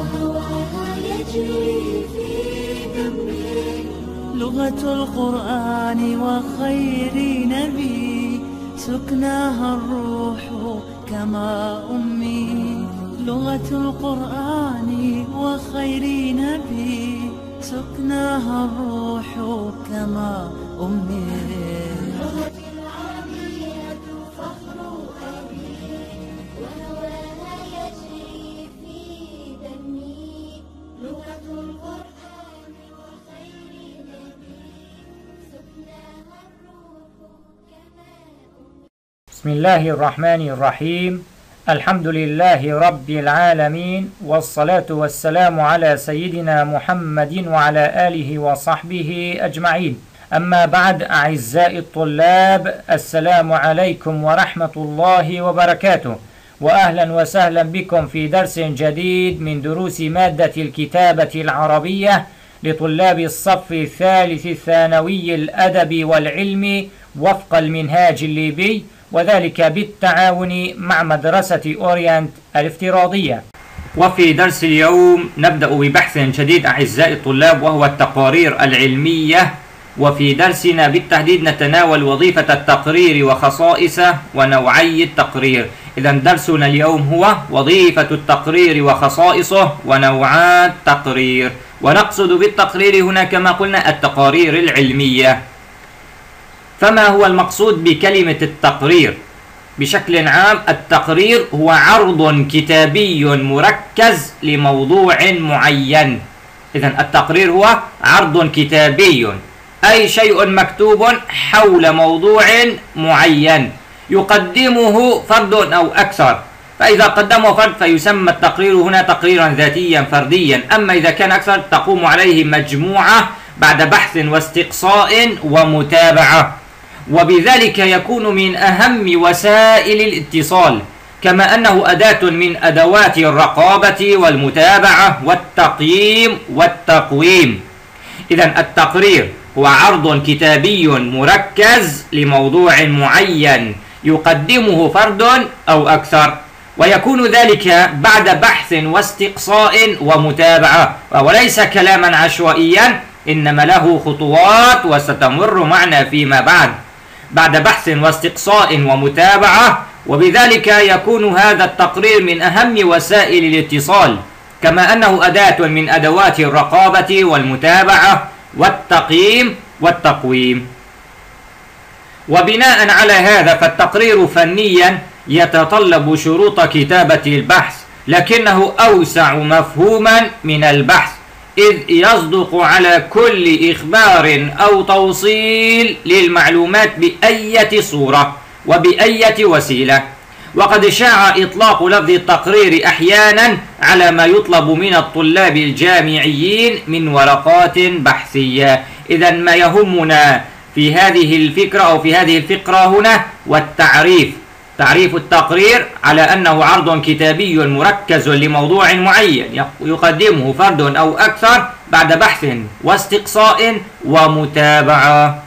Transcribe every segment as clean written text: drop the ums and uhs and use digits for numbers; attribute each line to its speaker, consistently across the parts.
Speaker 1: وهواها يجري في دمي،
Speaker 2: لغة القرآن وخير نبي، سكناها الروح كما أمي. لغة القرآن وخير نبي، سكناها الروح كما أمي.
Speaker 1: لغتي العربية فخر أبي، وهواها يجري في دمي. لغة القرآن وخير نبي، سكناها الروح كما أمي.
Speaker 3: بسم الله الرحمن الرحيم. الحمد لله رب العالمين، والصلاة والسلام على سيدنا محمد وعلى آله وصحبه أجمعين. أما بعد، أعزائي الطلاب، السلام عليكم ورحمة الله وبركاته، وأهلا وسهلا بكم في درس جديد من دروس مادة الكتابة العربية لطلاب الصف الثالث الثانوي الأدبي والعلمي وفق المنهاج الليبي، وذلك بالتعاون مع مدرسة أورينت الافتراضية. وفي درس اليوم نبدأ ببحث جديد أعزائي الطلاب، وهو التقارير العلمية. وفي درسنا بالتحديد نتناول وظيفة التقرير وخصائصه ونوعي التقرير. إذا درسنا اليوم هو وظيفة التقرير وخصائصه ونوعات التقرير، ونقصد بالتقرير هنا كما قلنا التقارير العلمية. فما هو المقصود بكلمة التقرير؟ بشكل عام التقرير هو عرض كتابي مركز لموضوع معين. إذن التقرير هو عرض كتابي، أي شيء مكتوب حول موضوع معين يقدمه فرد أو أكثر. فإذا قدمه فرد فيسمى التقرير هنا تقريرا ذاتيا فرديا، أما إذا كان أكثر تقوم عليه مجموعة بعد بحث واستقصاء ومتابعة، وبذلك يكون من أهم وسائل الاتصال، كما أنه أداة من أدوات الرقابة والمتابعة والتقييم والتقويم. إذن التقرير هو عرض كتابي مركز لموضوع معين يقدمه فرد أو أكثر، ويكون ذلك بعد بحث واستقصاء ومتابعة، وليس كلاما عشوائيا، إنما له خطوات وستمر معنا فيما بعد بحث واستقصاء ومتابعة. وبذلك يكون هذا التقرير من أهم وسائل الاتصال، كما أنه أداة من أدوات الرقابة والمتابعة والتقييم والتقويم. وبناء على هذا فالتقرير فنيا يتطلب شروط كتابة البحث، لكنه أوسع مفهوما من البحث، إذ يصدق على كل إخبار أو توصيل للمعلومات بأية صورة وبأية وسيلة. وقد شاع إطلاق لفظ التقرير أحيانا على ما يطلب من الطلاب الجامعيين من ورقات بحثية. إذا ما يهمنا في هذه الفكرة أو في هذه الفقرة هنا والتعريف. تعريف التقرير على أنه عرض كتابي مركز لموضوع معين يقدمه فرد أو أكثر بعد بحث واستقصاء ومتابعة.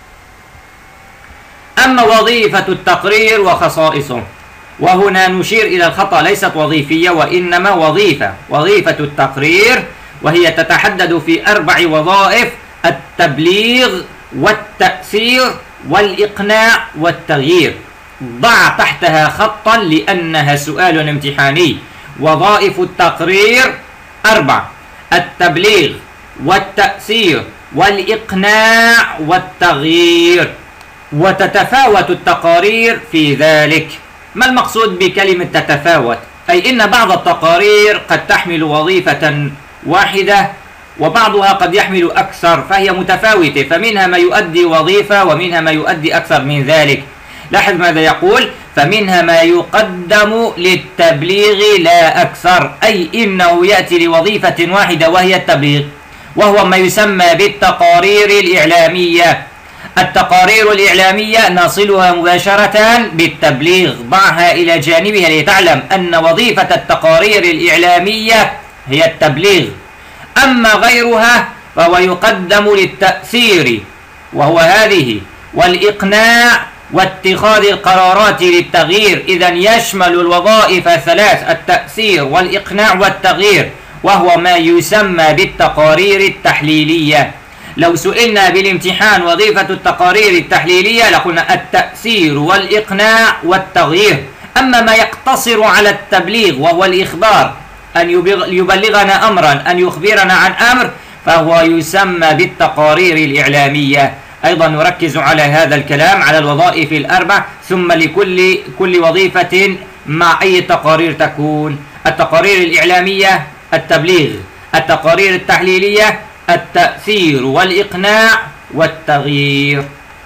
Speaker 3: أما وظيفة التقرير وخصائصه، وهنا نشير إلى الخطأ، ليست وظيفية وإنما وظيفة التقرير، وهي تتحدد في 4 وظائف: التبليغ والتأثير والإقناع والتغيير. ضع تحتها خطا لأنها سؤال امتحاني. وظائف التقرير 4: التبليغ والتأثير والإقناع والتغيير. وتتفاوت التقارير في ذلك. ما المقصود بكلمة تتفاوت؟ أي إن بعض التقارير قد تحمل وظيفة واحدة، وبعضها قد يحمل أكثر، فهي متفاوتة، فمنها ما يؤدي وظيفة ومنها ما يؤدي أكثر من ذلك. لاحظ ماذا يقول: فمنها ما يقدم للتبليغ لا أكثر، أي إنه يأتي لوظيفة واحدة وهي التبليغ، وهو ما يسمى بالتقارير الإعلامية. التقارير الإعلامية نصلها مباشرة بالتبليغ، ضعها إلى جانبها لتعلم أن وظيفة التقارير الإعلامية هي التبليغ. أما غيرها فهو يقدم للتأثير، وهو هذه، والإقناع واتخاذ القرارات للتغيير. إذن يشمل الوظائف 3: التأثير والإقناع والتغيير. وهو ما يسمى بالتقارير التحليلية. لو سئلنا بالامتحان وظيفة التقارير التحليلية لقلنا التأثير والإقناع والتغيير. أما ما يقتصر على التبليغ وهو الإخبار، أن يبلغنا أمرا، أن يخبرنا عن أمر، فهو يسمى بالتقارير الإعلامية. أيضا نركز على هذا الكلام على الوظائف الأربع، ثم لكل وظيفة مع أي تقارير تكون. التقارير الإعلامية التبليغ، التقارير التحليلية التأثير والإقناع والتغيير.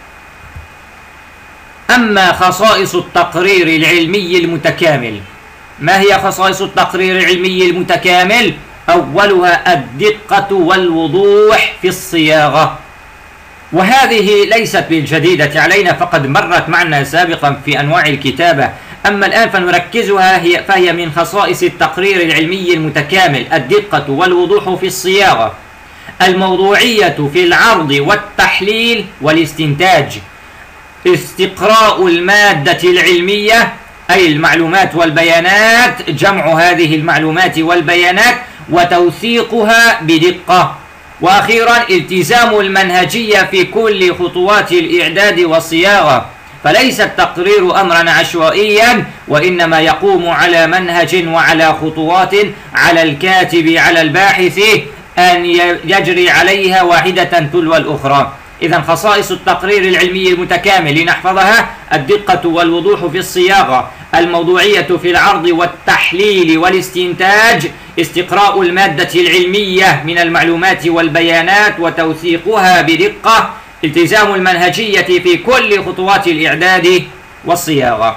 Speaker 3: أما خصائص التقرير العلمي المتكامل، ما هي خصائص التقرير العلمي المتكامل؟ أولها الدقة والوضوح في الصياغة، وهذه ليست بالجديدة علينا، فقد مرت معنا سابقا في أنواع الكتابة. أما الآن فنركزها فهي من خصائص التقرير العلمي المتكامل الدقة والوضوح في الصياغة، الموضوعية في العرض والتحليل والاستنتاج، استقراء المادة العلمية أي المعلومات والبيانات، جمع هذه المعلومات والبيانات وتوثيقها بدقة، وأخيرا التزام المنهجية في كل خطوات الإعداد والصياغة. فليس التقرير أمرا عشوائيا، وإنما يقوم على منهج وعلى خطوات على الكاتب على الباحث أن يجري عليها واحدة تلو الأخرى. إذا خصائص التقرير العلمي المتكامل لنحفظها: الدقة والوضوح في الصياغة، الموضوعية في العرض والتحليل والاستنتاج، استقراء المادة العلمية من المعلومات والبيانات وتوثيقها بدقة، التزام المنهجية في كل خطوات الإعداد والصياغة.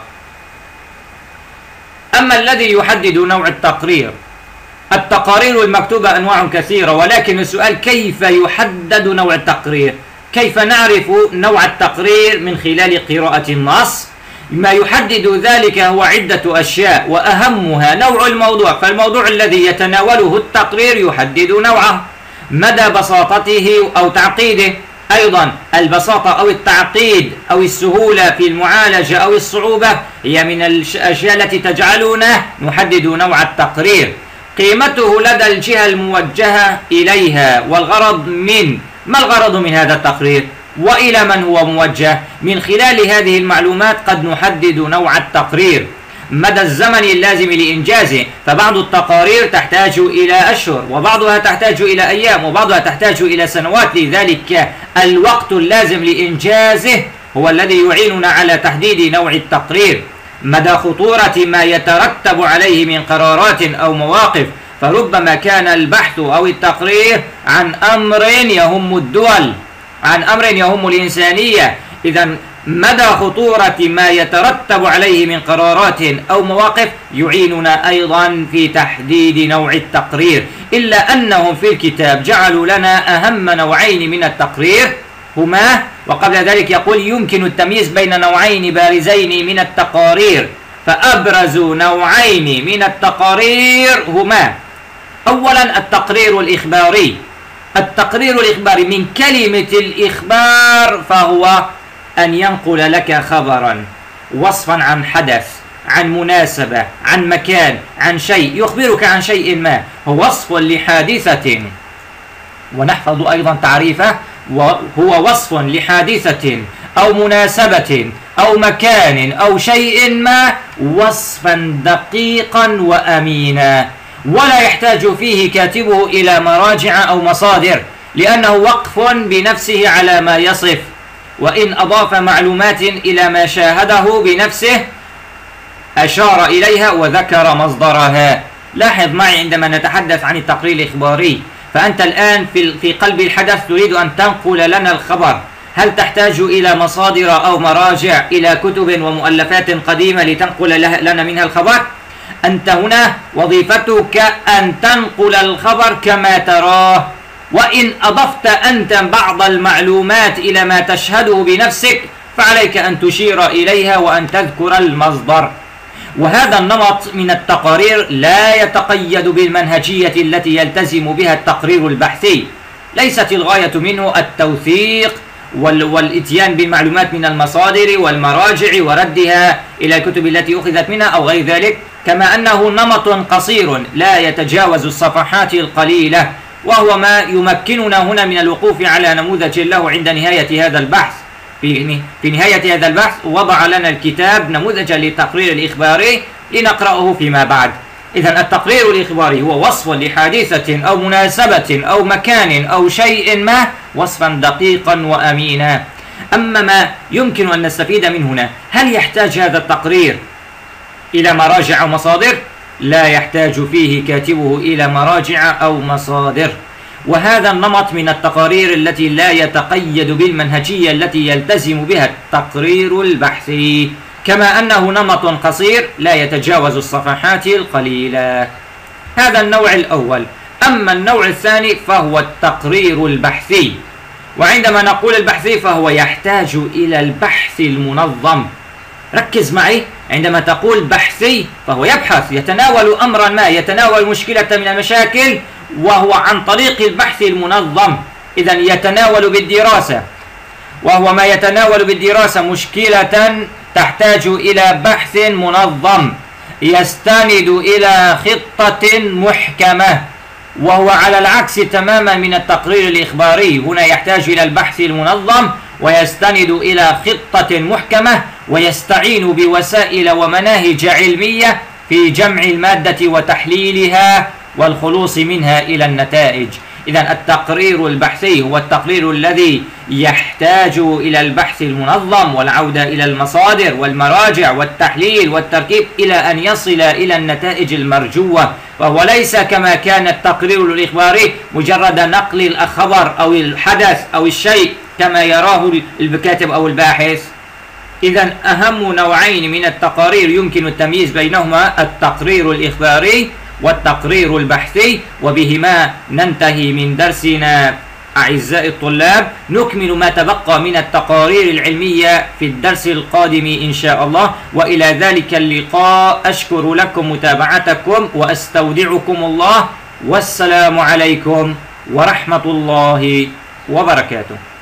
Speaker 3: أما الذي يحدد نوع التقرير، التقارير المكتوبة أنواع كثيرة، ولكن السؤال كيف يحدد نوع التقرير؟ كيف نعرف نوع التقرير من خلال قراءة النص؟ ما يحدد ذلك هو عدة أشياء، وأهمها نوع الموضوع، فالموضوع الذي يتناوله التقرير يحدد نوعه، مدى بساطته أو تعقيده، أيضا البساطة أو التعقيد أو السهولة في المعالجة أو الصعوبة هي من الأشياء التي تجعلنا نحدد نوع التقرير، قيمته لدى الجهة الموجهة إليها، والغرض ما الغرض من هذا التقرير؟ وإلى من هو موجه؟ من خلال هذه المعلومات قد نحدد نوع التقرير. مدى الزمن اللازم لإنجازه، فبعض التقارير تحتاج إلى أشهر، وبعضها تحتاج إلى أيام، وبعضها تحتاج إلى سنوات، لذلك الوقت اللازم لإنجازه هو الذي يعيننا على تحديد نوع التقرير. مدى خطورة ما يترتب عليه من قرارات أو مواقف، فربما كان البحث أو التقرير عن أمر يهم الدول، عن أمر يهم الإنسانية. إذا مدى خطورة ما يترتب عليه من قرارات أو مواقف يعيننا أيضا في تحديد نوع التقرير، إلا أنهم في الكتاب جعلوا لنا أهم نوعين من التقرير هما، وقبل ذلك يقول يمكن التمييز بين نوعين بارزين من التقارير، فأبرز نوعين من التقارير هما: أولا التقرير الإخباري. التقرير الإخباري من كلمة الإخبار، فهو أن ينقل لك خبرا، وصفا عن حدث، عن مناسبة، عن مكان، عن شيء، يخبرك عن شيء ما، هو وصف لحادثة، ونحفظ أيضا تعريفه، هو وصف لحادثة أو مناسبة أو مكان أو شيء ما، وصفا دقيقا وأمينا، ولا يحتاج فيه كاتبه إلى مراجع أو مصادر، لأنه وقف بنفسه على ما يصف، وإن أضاف معلومات إلى ما شاهده بنفسه أشار إليها وذكر مصدرها. لاحظ معي عندما نتحدث عن التقرير الإخباري، فأنت الآن في قلب الحدث تريد أن تنقل لنا الخبر، هل تحتاج إلى مصادر أو مراجع، إلى كتب ومؤلفات قديمة لتنقل لنا منها الخبر؟ أنت هنا وظيفتك أن تنقل الخبر كما تراه، وإن أضفت أنت بعض المعلومات إلى ما تشهده بنفسك فعليك أن تشير إليها وأن تذكر المصدر. وهذا النمط من التقارير لا يتقيد بالمنهجية التي يلتزم بها التقرير البحثي، ليست الغاية منه التوثيق والإتيان بالمعلومات من المصادر والمراجع وردها إلى الكتب التي أخذت منها أو غير ذلك، كما أنه نمط قصير لا يتجاوز الصفحات القليلة، وهو ما يمكننا هنا من الوقوف على نموذج له عند نهاية هذا البحث. في نهاية هذا البحث وضع لنا الكتاب نموذجا للتقرير الإخباري لنقرأه فيما بعد. إذن التقرير الإخباري هو وصف لحادثة أو مناسبة أو مكان أو شيء ما وصفا دقيقا وأمينا. أما ما يمكن أن نستفيد من هنا، هل يحتاج هذا التقرير إلى مراجع أو مصادر؟ لا يحتاج فيه كاتبه إلى مراجع أو مصادر. وهذا النمط من التقارير التي لا يتقيد بالمنهجية التي يلتزم بها التقرير البحثي، كما أنه نمط قصير لا يتجاوز الصفحات القليلة. هذا النوع الأول. أما النوع الثاني فهو التقرير البحثي، وعندما نقول البحثي فهو يحتاج إلى البحث المنظم. ركز معي، عندما تقول بحثي فهو يبحث، يتناول أمرا ما، يتناول مشكلة من المشاكل، وهو عن طريق البحث المنظم. إذن يتناول بالدراسة، وهو ما يتناول بالدراسة مشكلة تحتاج إلى بحث منظم يستند إلى خطة محكمة، وهو على العكس تماما من التقرير الإخباري. هنا يحتاج إلى البحث المنظم ويستند إلى خطة محكمة، ويستعين بوسائل ومناهج علمية في جمع المادة وتحليلها والخلوص منها إلى النتائج. إذن التقرير البحثي هو التقرير الذي يحتاج إلى البحث المنظم والعودة إلى المصادر والمراجع والتحليل والتركيب إلى أن يصل إلى النتائج المرجوة، وهو ليس كما كان التقرير الإخباري مجرد نقل الخبر أو الحدث أو الشيء كما يراه الكاتب أو الباحث. إذن أهم نوعين من التقارير يمكن التمييز بينهما التقرير الإخباري والتقرير البحثي، وبهما ننتهي من درسنا أعزائي الطلاب. نكمل ما تبقى من التقارير العلمية في الدرس القادم إن شاء الله، وإلى ذلك اللقاء أشكر لكم متابعتكم وأستودعكم الله، والسلام عليكم ورحمة الله وبركاته.